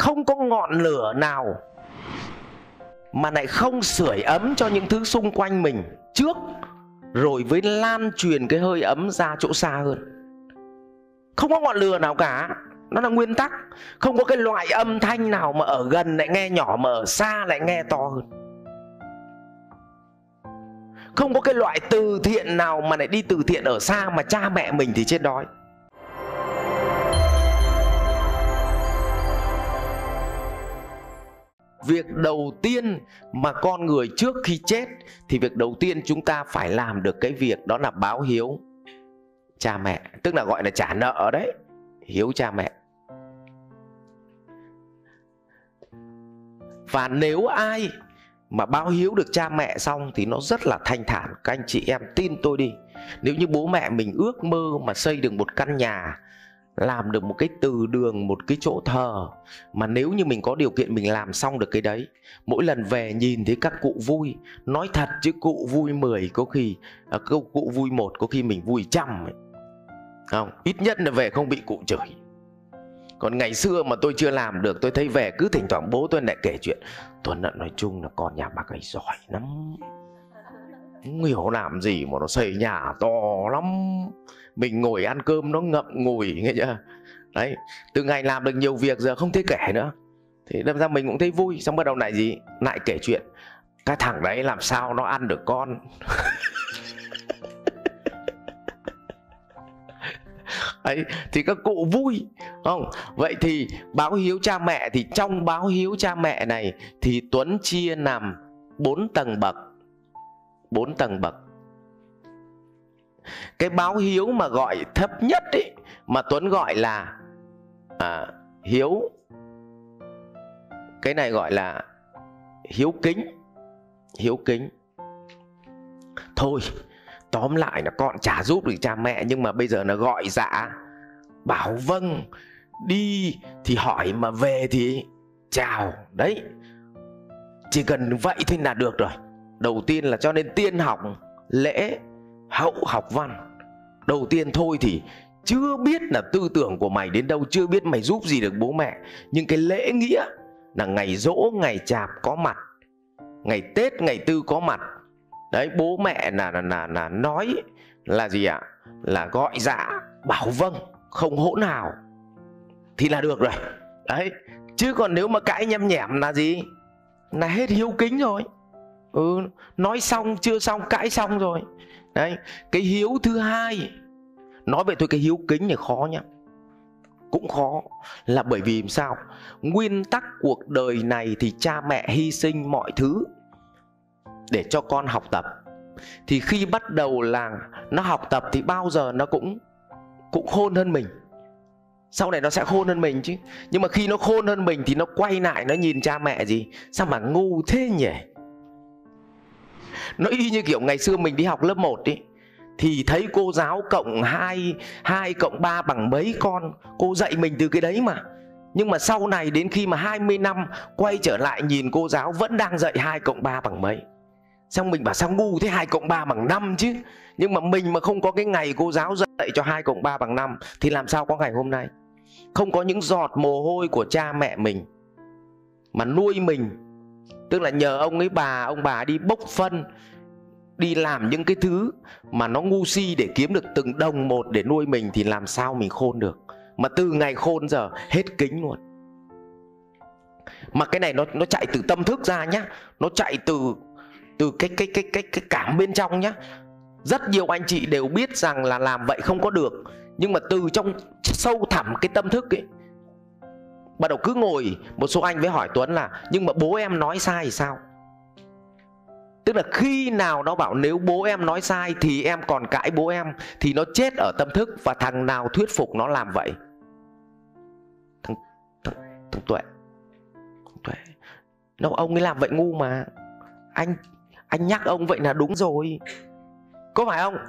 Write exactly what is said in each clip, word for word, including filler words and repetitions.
không có ngọn lửa nào mà lại không sưởi ấm cho những thứ xung quanh mình trước, rồi với lan truyền cái hơi ấm ra chỗ xa hơn. Không có ngọn lửa nào cả. Nó là nguyên tắc. Không có cái loại âm thanh nào mà ở gần lại nghe nhỏ, mà ở xa lại nghe to hơn. Không có cái loại từ thiện nào mà lại đi từ thiện ở xa mà cha mẹ mình thì chết đói. Việc đầu tiên mà con người trước khi chết thì việc đầu tiên chúng ta phải làm được cái việc đó là báo hiếu cha mẹ. Tức là gọi là trả nợ đấy. Hiếu cha mẹ. Và nếu ai mà báo hiếu được cha mẹ xong thì nó rất là thanh thản. Các anh chị em tin tôi đi. Nếu như bố mẹ mình ước mơ mà xây được một căn nhà, làm được một cái từ đường, một cái chỗ thờ, mà nếu như mình có điều kiện mình làm xong được cái đấy, mỗi lần về nhìn thấy các cụ vui, nói thật chứ cụ vui mười có khi à, cụ vui một có khi mình vui trăm ấy. Không, ít nhất là về không bị cụ chửi. Còn ngày xưa mà tôi chưa làm được, tôi thấy về cứ thỉnh thoảng bố tôi lại kể chuyện: Tuấn ạ, nói chung là con nhà bác ấy giỏi lắm, không hiểu làm gì mà nó xây nhà to lắm, mình ngồi ăn cơm nó ngậm ngùi, nghe chưa? Đấy, từ ngày làm được nhiều việc giờ không thấy kể nữa, thì đâm ra mình cũng thấy vui. Xong bắt đầu lại gì, lại kể chuyện cái thằng đấy làm sao nó ăn được con. Đấy, thì các cụ vui không? Vậy thì báo hiếu cha mẹ, thì trong báo hiếu cha mẹ này thì Tuấn chia làm bốn tầng bậc. Bốn tầng bậc. Cái báo hiếu mà gọi thấp nhất ấy, mà Tuấn gọi là à, hiếu, cái này gọi là hiếu kính. Hiếu kính. Thôi, tóm lại là con chả giúp được cha mẹ, nhưng mà bây giờ nó gọi dạ, bảo vâng, đi thì hỏi mà về thì chào. Đấy, chỉ cần vậy thôi là được rồi. Đầu tiên là cho nên tiên học lễ, hậu học văn. Đầu tiên thôi thì chưa biết là tư tưởng của mày đến đâu, chưa biết mày giúp gì được bố mẹ, nhưng cái lễ nghĩa là ngày giỗ, ngày chạp có mặt, ngày Tết, ngày Tư có mặt. Đấy, bố mẹ là, là, là, là nói là gì ạ? À? Là gọi dạ, bảo vâng, không hỗn hào thì là được rồi. Đấy, chứ còn nếu mà cãi nhem nhẻm là gì? Là hết hiếu kính rồi. Ừ, nói xong chưa xong cãi xong rồi. Đấy, cái hiếu thứ hai, nói vậy thôi, cái hiếu kính thì khó nhá, cũng khó, là bởi vì sao? Nguyên tắc cuộc đời này thì cha mẹ hy sinh mọi thứ để cho con học tập. Thì khi bắt đầu là nó học tập thì bao giờ nó cũng cũng khôn hơn mình. Sau này nó sẽ khôn hơn mình chứ. Nhưng mà khi nó khôn hơn mình thì nó quay lại nó nhìn cha mẹ gì: sao mà ngu thế nhỉ? Nó y như kiểu ngày xưa mình đi học lớp một ý, thì thấy cô giáo cộng hai, hai cộng ba bằng mấy con, cô dạy mình từ cái đấy mà. Nhưng mà sau này đến khi mà hai mươi năm quay trở lại nhìn cô giáo vẫn đang dạy hai cộng ba bằng mấy. Xong mình bảo sao ngu thế, hai cộng ba bằng năm chứ. Nhưng mà mình mà không có cái ngày cô giáo dạy cho hai cộng ba bằng năm thì làm sao có ngày hôm nay. Không có những giọt mồ hôi của cha mẹ mình mà nuôi mình, tức là nhờ ông ấy bà, ông bà đi bốc phân, đi làm những cái thứ mà nó ngu si để kiếm được từng đồng một để nuôi mình, thì làm sao mình khôn được. Mà từ ngày khôn giờ hết kính luôn. Mà cái này nó nó chạy từ tâm thức ra nhá, nó chạy từ từ cái cái cái cái cái cảm bên trong nhá. Rất nhiều anh chị đều biết rằng là làm vậy không có được, nhưng mà từ trong sâu thẳm cái tâm thức ấy, bắt đầu cứ ngồi, một số anh với hỏi Tuấn là nhưng mà bố em nói sai thì sao? Tức là khi nào nó bảo nếu bố em nói sai thì em còn cãi bố em, thì nó chết ở tâm thức. Và thằng nào thuyết phục nó làm vậy? Thằng, thằng, thằng Tuệ. Tuệ. Nó ông ấy làm vậy ngu mà. Anh anh nhắc ông vậy là đúng rồi, có phải không?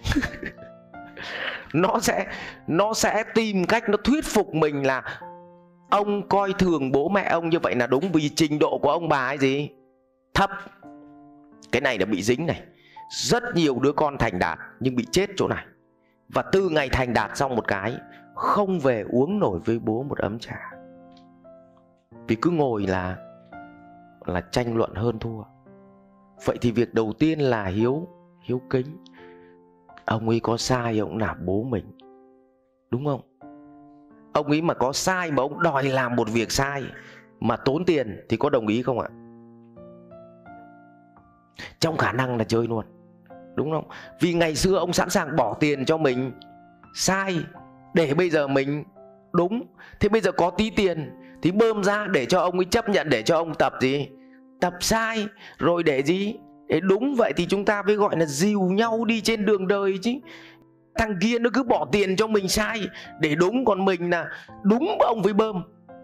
Nó sẽ Nó sẽ tìm cách nó thuyết phục mình là ông coi thường bố mẹ ông như vậy là đúng, vì trình độ của ông bà ấy gì? Thấp. Cái này là bị dính này. Rất nhiều đứa con thành đạt nhưng bị chết chỗ này. Và từ ngày thành đạt xong một cái, không về uống nổi với bố một ấm trà. Vì cứ ngồi là là tranh luận hơn thua. Vậy thì việc đầu tiên là hiếu hiếu kính. Ông ấy có sai ông là bố mình, đúng không? Ông ấy mà có sai mà ông đòi làm một việc sai mà tốn tiền thì có đồng ý không ạ? Trong khả năng là chơi luôn, đúng không? Vì ngày xưa ông sẵn sàng bỏ tiền cho mình sai để bây giờ mình đúng. Thế bây giờ có tí tiền thì bơm ra để cho ông ấy chấp nhận, để cho ông tập gì? Tập sai rồi để gì? Để đúng. Vậy thì chúng ta mới gọi là dìu nhau đi trên đường đời chứ. Thằng kia nó cứ bỏ tiền cho mình sai để đúng, còn mình là đúng ông với bơm.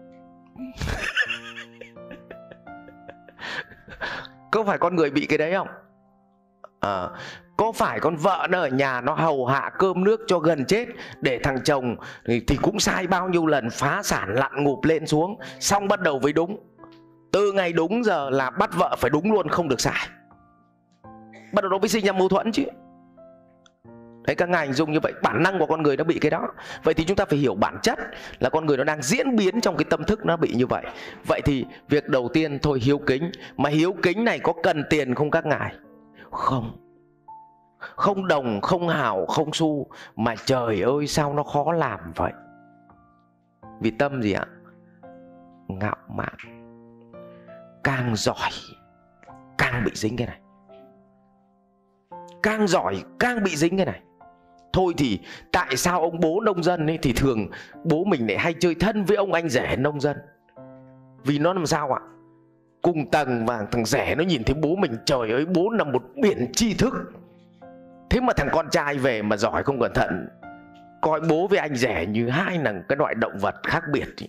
Có phải con người bị cái đấy không? À, có phải con vợ nó ở nhà nó hầu hạ cơm nước cho gần chết để thằng chồng thì cũng sai bao nhiêu lần, phá sản lặn ngụp lên xuống, xong bắt đầu với đúng. Từ ngày đúng giờ là bắt vợ phải đúng luôn, không được sai. Bắt đầu nó mới sinh ra mâu thuẫn chứ. Đấy, các ngài hình dung như vậy, bản năng của con người nó bị cái đó. Vậy thì chúng ta phải hiểu bản chất là con người nó đang diễn biến trong cái tâm thức nó bị như vậy. Vậy thì việc đầu tiên thôi, hiếu kính. Mà hiếu kính này có cần tiền không các ngài? Không. Không đồng, không hào, không xu. Mà trời ơi sao nó khó làm vậy? Vì tâm gì ạ? Ngạo mạn. Càng giỏi càng bị dính cái này. Càng giỏi càng bị dính cái này. Thôi thì tại sao ông bố nông dân ấy thì thường bố mình lại hay chơi thân với ông anh rể nông dân? Vì nó làm sao ạ? Cùng tầng, và thằng rể nó nhìn thấy bố mình, trời ơi bố là một biển tri thức. Thế mà thằng con trai về mà giỏi không cẩn thận, coi bố với anh rể như hai là cái loại động vật khác biệt ý.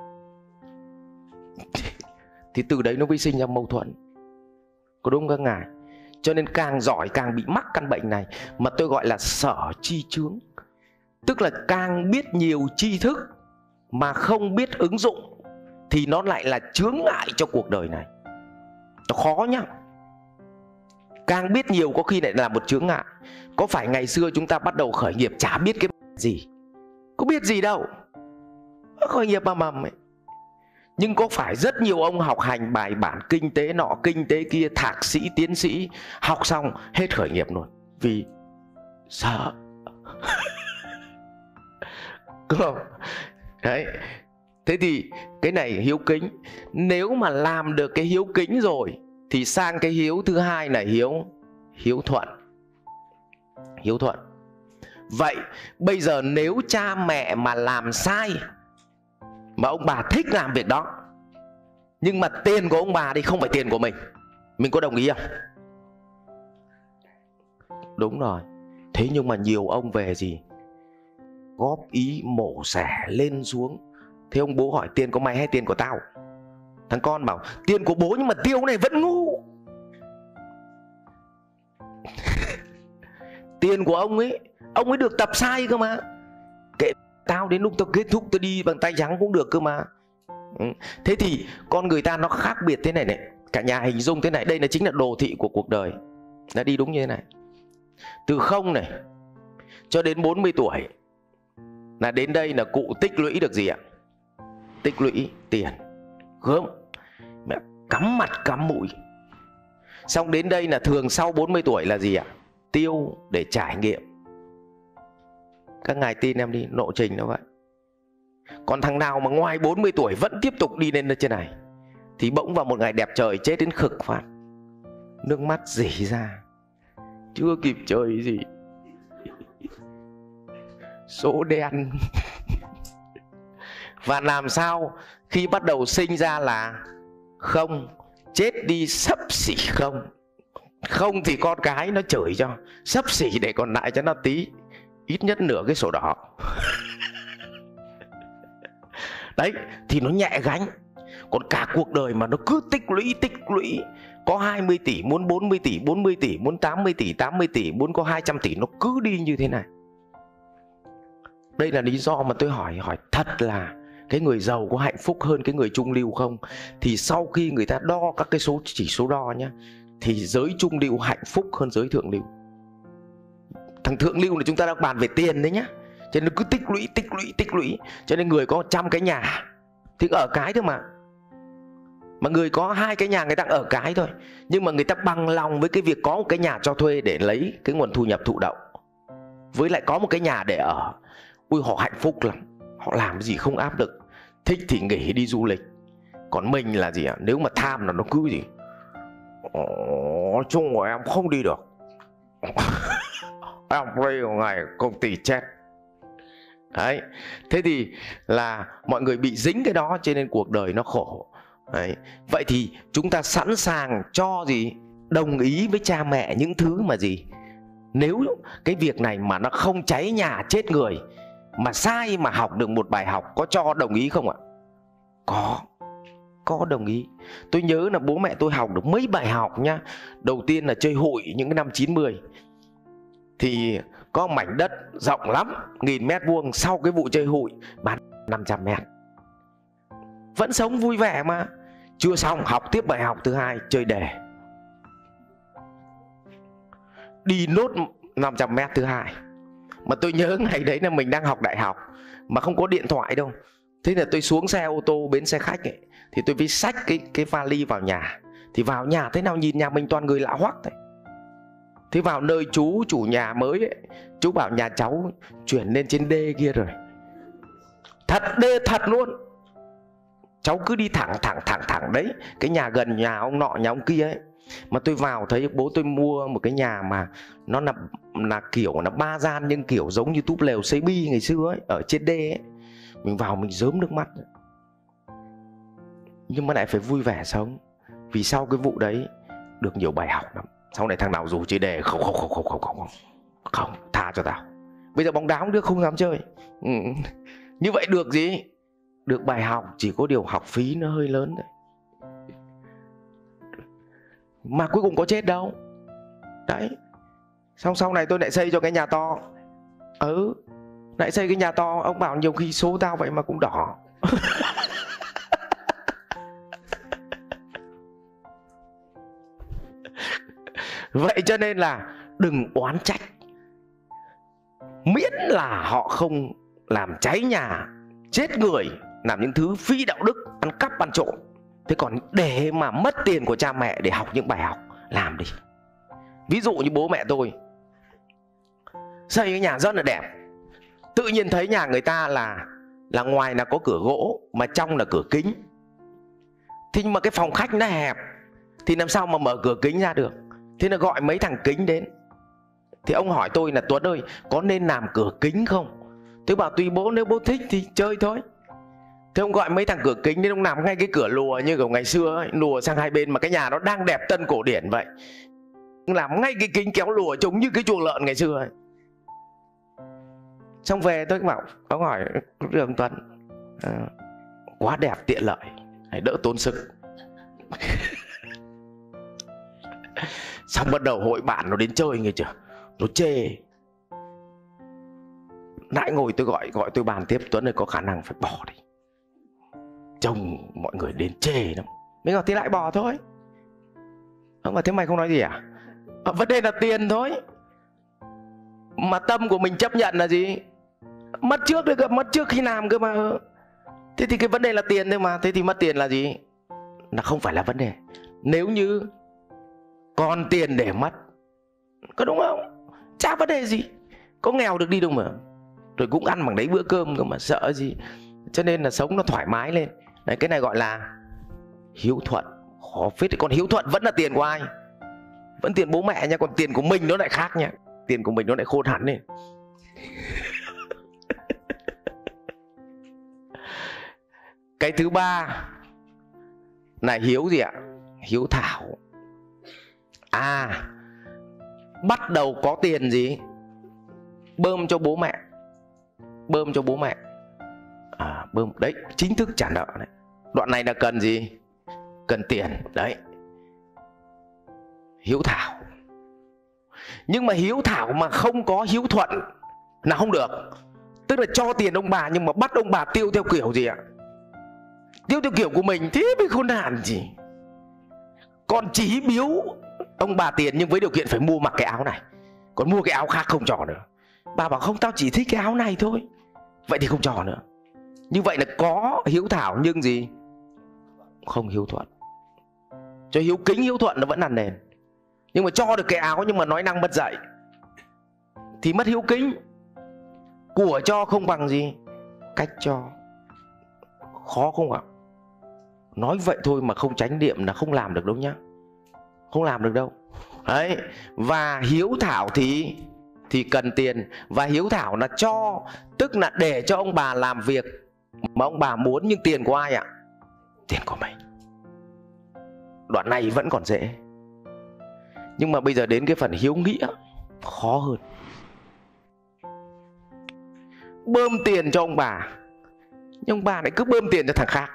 Thì từ đấy nó mới sinh ra mâu thuẫn. Có đúng không các ngài? Cho nên càng giỏi càng bị mắc căn bệnh này, mà tôi gọi là sở tri chướng. Tức là càng biết nhiều tri thức mà không biết ứng dụng thì nó lại là chướng ngại cho cuộc đời này. Nó khó nhá. Càng biết nhiều có khi lại là một chướng ngại. Có phải ngày xưa chúng ta bắt đầu khởi nghiệp chả biết cái gì? Có biết gì đâu. Khởi nghiệp mà mầm ấy. Nhưng có phải rất nhiều ông học hành bài bản kinh tế nọ kinh tế kia, thạc sĩ tiến sĩ, học xong hết khởi nghiệp luôn vì sợ. Đúng không? Đấy. Thế thì cái này hiếu kính. Nếu mà làm được cái hiếu kính rồi thì sang cái hiếu thứ hai là hiếu hiếu thuận. Hiếu thuận. Vậy bây giờ nếu cha mẹ mà làm sai mà ông bà thích làm việc đó, nhưng mà tiền của ông bà thì không phải tiền của mình, mình có đồng ý không? Đúng rồi. Thế nhưng mà nhiều ông về gì? Góp ý mổ xẻ lên xuống. Thế ông bố hỏi tiền của mày hay tiền của tao? Thằng con bảo tiền của bố nhưng mà tiêu này vẫn ngu. Tiền của ông ấy, ông ấy được tập sai cơ mà. Kệ tao, đến lúc tao kết thúc tao đi bằng tay trắng cũng được cơ mà. Ừ. Thế thì con người ta nó khác biệt thế này này. Cả nhà hình dung thế này, đây là chính là đồ thị của cuộc đời. Nó đi đúng như thế này. Từ không này cho đến bốn mươi tuổi là đến đây là cụ tích lũy được gì ạ? Tích lũy tiền, gớm, mẹ cắm mặt cắm mũi. Xong đến đây là thường sau bốn mươi tuổi là gì ạ? Tiêu để trải nghiệm. Các ngài tin em đi, lộ trình nó vậy. Còn thằng nào mà ngoài bốn mươi tuổi vẫn tiếp tục đi lên trên này thì bỗng vào một ngày đẹp trời chết đến khực phát, nước mắt rỉ ra, chưa kịp chơi gì, số đen. Và làm sao khi bắt đầu sinh ra là không, chết đi xấp xỉ không. Không thì con cái nó chửi cho, xấp xỉ để còn lại cho nó tí, ít nhất nửa cái sổ đỏ. Đấy, thì nó nhẹ gánh. Còn cả cuộc đời mà nó cứ tích lũy, tích lũy. Có hai mươi tỷ, muốn bốn mươi tỷ, bốn mươi tỷ, muốn tám mươi tỷ, tám mươi tỷ, muốn có hai trăm tỷ, nó cứ đi như thế này. Đây là lý do mà tôi hỏi, hỏi thật là cái người giàu có hạnh phúc hơn cái người trung lưu không? Thì sau khi người ta đo các cái số chỉ số đo nhá, thì giới trung lưu hạnh phúc hơn giới thượng lưu. Thằng thượng lưu là chúng ta đang bàn về tiền đấy nhá. Cho nên cứ tích lũy, tích lũy, tích lũy. Cho nên người có trăm cái nhà thì ở cái thôi mà. Mà người có hai cái nhà người ta ở cái thôi, nhưng mà người ta bằng lòng với cái việc có một cái nhà cho thuê để lấy cái nguồn thu nhập thụ động, với lại có một cái nhà để ở. Ui, họ hạnh phúc lắm. Họ làm cái gì không áp lực, thích thì nghỉ đi du lịch. Còn mình là gì ạ? Nếu mà tham là nó cứ gì Ồ, chung của em không đi được. Em đây một ngày công ty chết. Đấy. Thế thì là mọi người bị dính cái đó, cho nên cuộc đời nó khổ. Đấy. Vậy thì chúng ta sẵn sàng cho gì? Đồng ý với cha mẹ những thứ mà gì? Nếu cái việc này mà nó không cháy nhà chết người, mà sai mà học được một bài học, có cho đồng ý không ạ? Có. Có đồng ý. Tôi nhớ là bố mẹ tôi học được mấy bài học nhá. Đầu tiên là chơi hụi những cái năm chín mươi. Thì có mảnh đất rộng lắm, nghìn mét vuông. Sau cái vụ chơi hụi bán năm trăm mét. Vẫn sống vui vẻ mà. Chưa xong, học tiếp bài học thứ hai, chơi đề. Đi nốt năm trăm mét thứ hai. Mà tôi nhớ ngày đấy là mình đang học đại học, mà không có điện thoại đâu. Thế là tôi xuống xe ô tô bến xe khách ấy, thì tôi mới xách cái, cái vali vào nhà. Thì vào nhà thế nào nhìn nhà mình toàn người lạ hoắc đấy. Thế vào nơi chú chủ nhà mới ấy, chú bảo nhà cháu chuyển lên trên đê kia rồi. Thật, đê thật luôn. Cháu cứ đi thẳng thẳng thẳng thẳng đấy. Cái nhà gần nhà ông nọ nhà ông kia ấy. Mà tôi vào thấy bố tôi mua một cái nhà mà nó là, là kiểu là ba gian, nhưng kiểu giống như túp lều xây bi ngày xưa ấy, ở trên đê ấy. Mình vào mình rớm nước mắt. Nhưng mà lại phải vui vẻ sống. Vì sau cái vụ đấy được nhiều bài học lắm. Sau này thằng nào rủ chơi đề không không không không không không không, tha cho tao. Bây giờ bóng đá cũng được, không dám chơi. Ừ. Như vậy được gì? Được bài học, chỉ có điều học phí nó hơi lớn đấy. Mà cuối cùng có chết đâu. Đấy. Xong sau này tôi lại xây cho cái nhà to. Ừ. Lại xây cái nhà to. Ông bảo nhiều khi số tao vậy mà cũng đỏ. Vậy cho nên là đừng oán trách. Miễn là họ không làm cháy nhà, chết người, làm những thứ phi đạo đức, ăn cắp ăn trộm. Thế còn để mà mất tiền của cha mẹ để học những bài học, làm đi. Ví dụ như bố mẹ tôi xây cái nhà rất là đẹp. Tự nhiên thấy nhà người ta là là ngoài là có cửa gỗ, mà trong là cửa kính. Thế nhưng mà cái phòng khách nó hẹp, thì làm sao mà mở cửa kính ra được. Thế là gọi mấy thằng kính đến. Thì ông hỏi tôi là Tuấn ơi, có nên làm cửa kính không? Tôi bảo tùy bố, nếu bố thích thì chơi thôi. Thế ông gọi mấy thằng cửa kính đến, ông làm ngay cái cửa lùa như kiểu ngày xưa ấy, lùa sang hai bên, mà cái nhà nó đang đẹp tân cổ điển vậy. Làm ngay cái kính kéo lùa trông như cái chuồng lợn ngày xưa ấy. Xong về tôi bảo, ông hỏi được ông Tuấn, à, quá đẹp tiện lợi, đỡ tốn sức. Xong bắt đầu hội bạn nó đến chơi nghe chưa, nó chê. Nãy ngồi tôi gọi gọi tôi bàn tiếp, Tuấn ơi có khả năng phải bỏ đi, trông mọi người đến chê lắm. Mình bảo thế lại bỏ thôi. Ông bảo thế mày không nói gì à? À, vấn đề là tiền thôi. Mà tâm của mình chấp nhận là gì? Mất trước đấy cơ, mất trước khi làm cơ mà. Thế thì cái vấn đề là tiền thôi mà. Thế thì mất tiền là gì? Là không phải là vấn đề. Nếu như còn tiền để mất, có đúng không? Chả vấn đề gì. Có nghèo được đi đâu mà. Rồi cũng ăn bằng đấy bữa cơm cơ mà, sợ gì. Cho nên là sống nó thoải mái lên. Đấy, cái này gọi là hiếu thuận. Khó phết. Còn hiếu thuận vẫn là tiền của ai? Vẫn tiền bố mẹ nha. Còn tiền của mình nó lại khác nha. Tiền của mình nó lại khôn hẳn lên. Cái thứ ba là hiếu gì ạ? Hiếu thảo. À, bắt đầu có tiền gì? Bơm cho bố mẹ. Bơm cho bố mẹ. À, bơm. Đấy, chính thức trả nợ đấy. Đoạn này là cần gì? Cần tiền. Đấy. Hiếu thảo. Nhưng mà hiếu thảo mà không có hiếu thuận là không được. Tức là cho tiền ông bà nhưng mà bắt ông bà tiêu theo kiểu gì ạ? Tiêu theo kiểu của mình, thế mới khốn nạn gì. Còn chỉ biếu ông bà tiền nhưng với điều kiện phải mua mặc cái áo này, còn mua cái áo khác không cho nữa. Bà bảo không, tao chỉ thích cái áo này thôi. Vậy thì không cho nữa. Như vậy là có hiếu thảo nhưng gì? Không hiếu thuận. Cho hiếu kính hiếu thuận nó vẫn là nền. Nhưng mà cho được cái áo nhưng mà nói năng mất dạy thì mất hiếu kính. Của cho không bằng gì cách cho. Khó không ạ? Nói vậy thôi mà không chánh niệm là không làm được đâu nhá. Không làm được đâu. Đấy. Và hiếu thảo thì Thì cần tiền. Và hiếu thảo là cho, tức là để cho ông bà làm việc mà ông bà muốn. Nhưng tiền của ai ạ? Tiền của mình. Đoạn này vẫn còn dễ. Nhưng mà bây giờ đến cái phần hiếu nghĩa khó hơn. Bơm tiền cho ông bà, nhưng ông bà lại cứ bơm tiền cho thằng khác.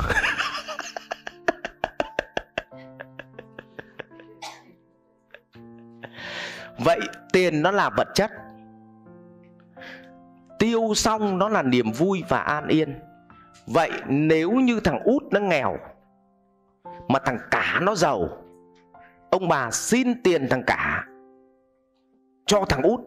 Vậy tiền nó là vật chất, tiêu xong nó là niềm vui và an yên. Vậy nếu như thằng út nó nghèo mà thằng cả nó giàu, ông bà xin tiền thằng cả cho thằng út.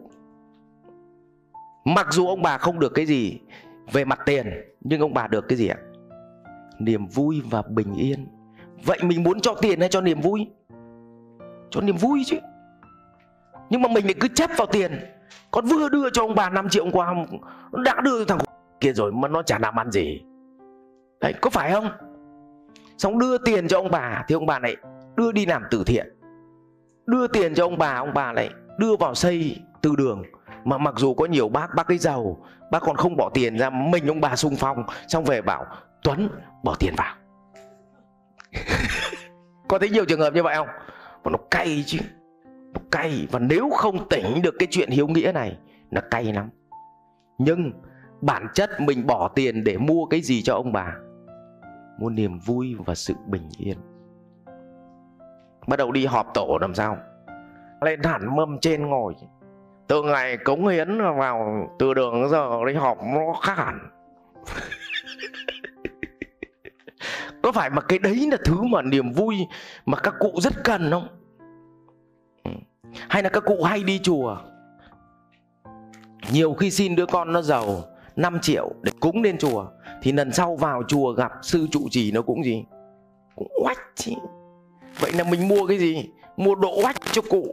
Mặc dù ông bà không được cái gì về mặt tiền, nhưng ông bà được cái gì ạ? Niềm vui và bình yên. Vậy mình muốn cho tiền hay cho niềm vui? Cho niềm vui chứ. Nhưng mà mình lại cứ chấp vào tiền. Con vừa đưa cho ông bà năm triệu hôm qua, đã đưa thằng kia rồi mà nó chả làm ăn gì. Đấy, có phải không? Xong đưa tiền cho ông bà thì ông bà lại đưa đi làm từ thiện. Đưa tiền cho ông bà, ông bà lại đưa vào xây từ đường. Mà mặc dù có nhiều bác, bác ấy giàu, bác còn không bỏ tiền ra, mình ông bà xung phong. Xong về bảo Tuấn bỏ tiền vào. Có thấy nhiều trường hợp như vậy không? Mà nó cay chứ. Nó cay. Và nếu không tỉnh được cái chuyện hiếu nghĩa này, nó cay lắm. Nhưng bản chất mình bỏ tiền để mua cái gì cho ông bà? Mua niềm vui và sự bình yên. Bắt đầu đi họp tổ làm sao? Lên hẳn mâm trên ngồi. Từ ngày cống hiến vào từ đường giờ đi họp nó khác hẳn. Có phải mà cái đấy là thứ mà niềm vui mà các cụ rất cần không? Hay là các cụ hay đi chùa, nhiều khi xin đứa con nó giàu năm triệu để cúng lên chùa, thì lần sau vào chùa gặp sư trụ trì nó cũng gì? Cũng oách chứ. Vậy là mình mua cái gì? Mua độ oách cho cụ.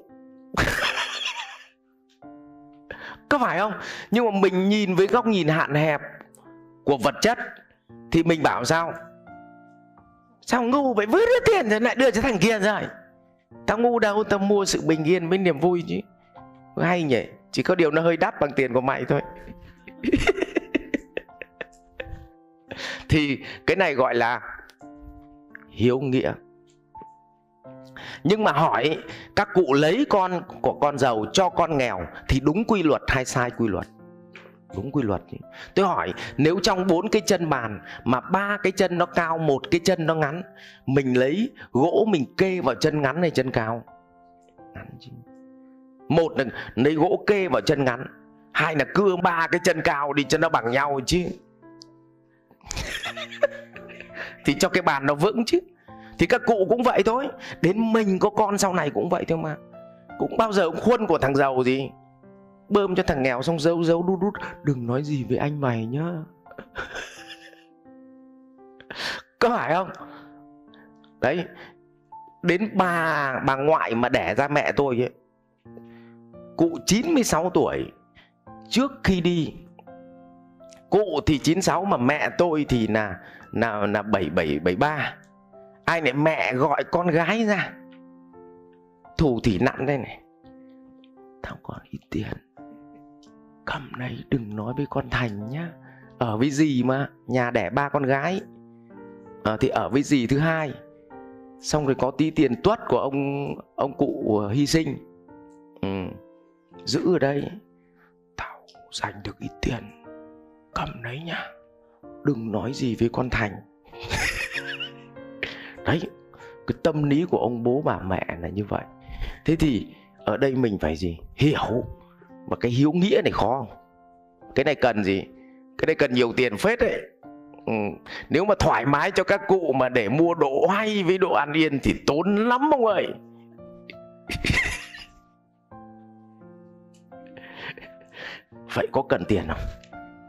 Có phải không? Nhưng mà mình nhìn với góc nhìn hạn hẹp của vật chất thì mình bảo sao? Sao ngu vậy, vứt đứa tiền rồi lại đưa cho thằng kia rồi. Tao ngu đâu, tao mua sự bình yên với niềm vui chứ. Hay nhỉ. Chỉ có điều nó hơi đắt bằng tiền của mày thôi. Thì cái này gọi là hiếu nghĩa. Nhưng mà hỏi các cụ lấy con của con giàu cho con nghèo thì đúng quy luật hay sai quy luật? Đúng quy luật. Tôi hỏi, nếu trong bốn cái chân bàn mà ba cái chân nó cao, một cái chân nó ngắn, mình lấy gỗ mình kê vào chân ngắn hay chân cao? Ngắn chứ. Một là lấy gỗ kê vào chân ngắn, hai là cưa ba cái chân cao đi cho nó bằng nhau chứ. Thì cho cái bàn nó vững chứ. Thì các cụ cũng vậy thôi. Đến mình có con sau này cũng vậy thôi mà. Cũng bao giờ cũng khuôn của thằng giàu gì bơm cho thằng nghèo xong giấu giấu đút đút. Đừng nói gì với anh mày nhá. Có phải không? Đấy. Đến bà bà ngoại mà đẻ ra mẹ tôi ấy, cụ chín mươi sáu tuổi. Trước khi đi, cụ thì chín mươi sáu mà mẹ tôi thì là là là bảy bảy bảy mươi ba. Ai này mẹ gọi con gái ra, thủ thỉ nặn đây này, tao còn ít tiền, cầm này đừng nói với con Thành nhá. Ở với dì mà, nhà đẻ ba con gái à, thì ở với dì thứ hai. Xong rồi có tí tiền tuất của ông ông cụ hy sinh, ừ, giữ ở đây. Tao dành được ít tiền, cầm đấy nhá, đừng nói gì với con Thành. Đấy, cái tâm lý của ông bố bà mẹ là như vậy. Thế thì ở đây mình phải gì? Hiểu. Và cái hiếu nghĩa này khó không? Cái này cần gì? Cái này cần nhiều tiền phết đấy. Ừ. Nếu mà thoải mái cho các cụ mà để mua độ hay với độ an yên thì tốn lắm ông ơi. Vậy có cần tiền không?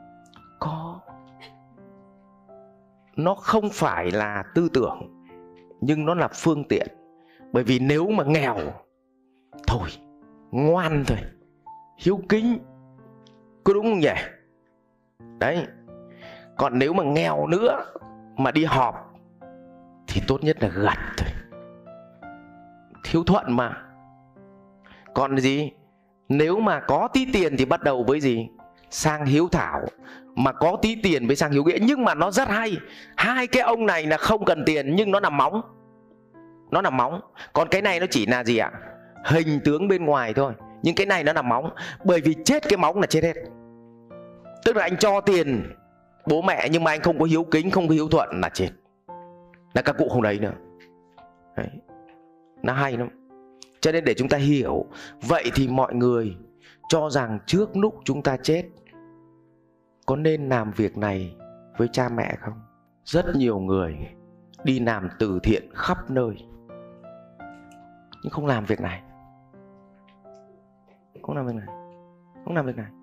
Có. Nó không phải là tư tưởng, nhưng nó là phương tiện. Bởi vì nếu mà nghèo, thôi, ngoan thôi, hiếu kính, có đúng không nhỉ? Đấy. Còn nếu mà nghèo nữa mà đi họp thì tốt nhất là gật thôi, hiếu thuận mà. Còn gì? Nếu mà có tí tiền thì bắt đầu với gì? Sang hiếu thảo. Mà có tí tiền với sang hiếu nghĩa. Nhưng mà nó rất hay, hai cái ông này là không cần tiền nhưng nó là móng. Nó là móng. Còn cái này nó chỉ là gì ạ? Hình tướng bên ngoài thôi. Nhưng cái này nó là móng. Bởi vì chết cái móng là chết hết. Tức là anh cho tiền bố mẹ nhưng mà anh không có hiếu kính, không có hiếu thuận là chết. Là các cụ không đấy nữa. Đấy. Nó hay lắm. Cho nên để chúng ta hiểu. Vậy thì mọi người cho rằng trước lúc chúng ta chết có nên làm việc này với cha mẹ không? Rất nhiều người đi làm từ thiện khắp nơi nhưng không làm việc này. Không làm việc này. Không làm việc này.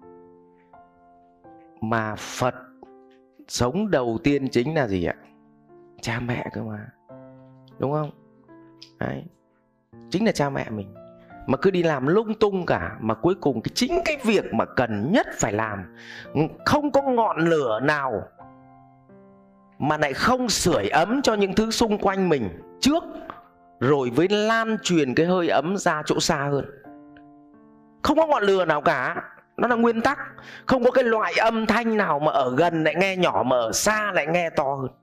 Mà Phật sống đầu tiên chính là gì ạ? Cha mẹ cơ mà. Đúng không? Đấy. Chính là cha mẹ mình. Mà cứ đi làm lung tung cả. Mà cuối cùng cái chính cái việc mà cần nhất phải làm, không có ngọn lửa nào mà lại không sưởi ấm cho những thứ xung quanh mình trước, rồi với lan truyền cái hơi ấm ra chỗ xa hơn. Không có ngọn lửa nào cả. Nó là nguyên tắc. Không có cái loại âm thanh nào mà ở gần lại nghe nhỏ, mà ở xa lại nghe to hơn.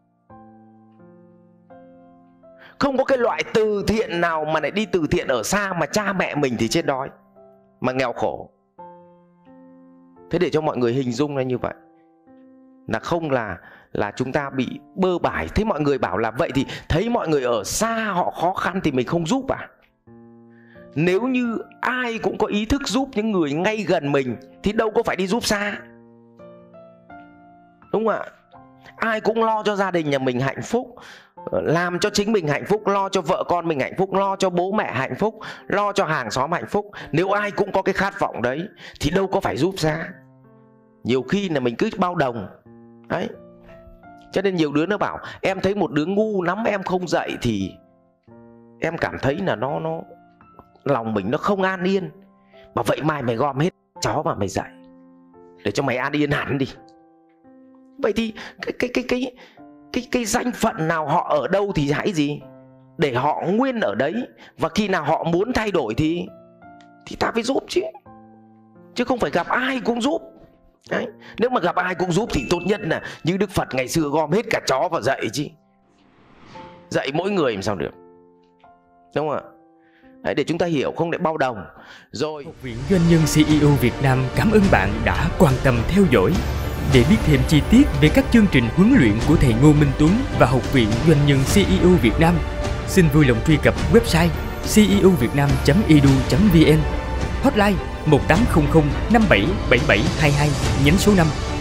Không có cái loại từ thiện nào mà lại đi từ thiện ở xa mà cha mẹ mình thì chết đói, mà nghèo khổ. Thế để cho mọi người hình dung là như vậy. Là không là là chúng ta bị bơ bải. Thế mọi người bảo là vậy thì thấy mọi người ở xa họ khó khăn thì mình không giúp à? Nếu như ai cũng có ý thức giúp những người ngay gần mình thì đâu có phải đi giúp xa. Đúng không ạ? Ai cũng lo cho gia đình nhà mình hạnh phúc, làm cho chính mình hạnh phúc, lo cho vợ con mình hạnh phúc, lo cho bố mẹ hạnh phúc, lo cho hàng xóm hạnh phúc. Nếu ai cũng có cái khát vọng đấy thì đâu có phải giúp xa. Nhiều khi là mình cứ bao đồng. Đấy. Cho nên nhiều đứa nó bảo em thấy một đứa ngu lắm em không dạy thì em cảm thấy là nó nó lòng mình nó không an yên. Mà vậy mai mày gom hết chó mà mày dạy để cho mày an yên hẳn đi. Vậy thì cái cái cái cái cái cái danh phận nào họ ở đâu thì hãy gì để họ nguyên ở đấy, và khi nào họ muốn thay đổi thì thì ta phải giúp chứ, chứ không phải gặp ai cũng giúp. Đấy. Nếu mà gặp ai cũng giúp thì tốt nhất là như Đức Phật ngày xưa gom hết cả chó vào dạy chứ. Dạy mỗi người làm sao được. Đúng không ạ? Đấy, để chúng ta hiểu, không để bao đồng. Rồi Học viện Doanh nhân xê e ô Việt Nam cảm ơn bạn đã quan tâm theo dõi. Để biết thêm chi tiết về các chương trình huấn luyện của thầy Ngô Minh Tuấn và Học viện Doanh nhân xê e ô Việt Nam, xin vui lòng truy cập website c e o vietnam chấm e d u chấm v n, hotline một tám không không năm bảy bảy bảy hai hai, nhánh số năm.